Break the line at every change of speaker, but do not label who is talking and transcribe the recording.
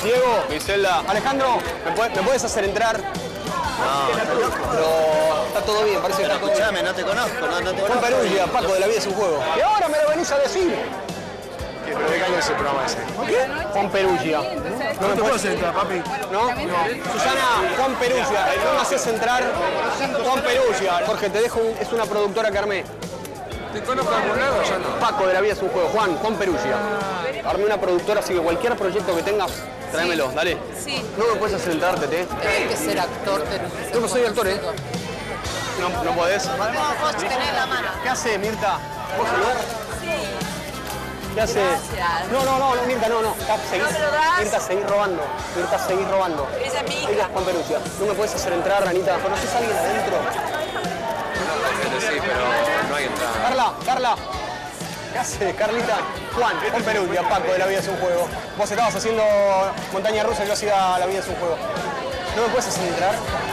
Diego,
Griselda.
Alejandro, ¿me puedes hacer entrar?
No,
Pero está todo bien, parece que está todo bien.
escuchame, no te conozco, no te
Juan
conozco.
Perugia, Paco de la vida es un juego. Y ahora me lo venís a decir.
¿Pero de qué año es el programa ese?
Juan Perugia.
No te puedo sentar, papi.
¿No? Susana, Juan Perugia. No me haces entrar. Juan Perugia. Jorge, te dejo, es una productora que armé.
¿Te conozco de algún lado? Ya no.
Paco de la vida es un juego. Juan Perugia. Armé una productora, así que cualquier proyecto que tengas, tráemelo, dale.
Sí.
No me puedes hacer entrar, Tete.
Hay que ser actor, tenés que ser
Yo no soy actor, ¿eh?
conocido.
No podés.
No, vos tenés la mano.
¿Qué hace, Mirta? ¿Vos saludar? ¿Qué hace?
Gracias.
No, Mirta, no. Seguís,
¿No me lo das?
Mirta, seguís robando. Mirta, seguís robando.
Ella es mi
Ella
hija.
es Juan Perugia. No me puedes hacer entrar, Anita. ¿Conoces a alguien adentro?
Sí, pero no hay entrada.
Carla. ¿Qué hace, Carlita? Juan Perugia, Paco de La Vida es un Juego. Vos estabas haciendo montaña rusa y yo hacía La Vida es un Juego. ¿No me puedes hacer entrar?